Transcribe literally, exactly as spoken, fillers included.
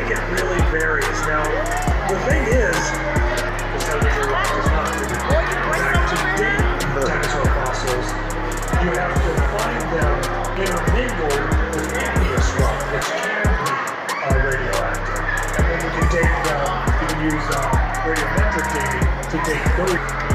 think it really varies. Now, the thing is, the temperature does not really back to date dinosaur fossils. You have to find them intermingled with aqueous rock, which can be uh, radioactive. And then you can date them, you can use uh, radiometric dating to date those.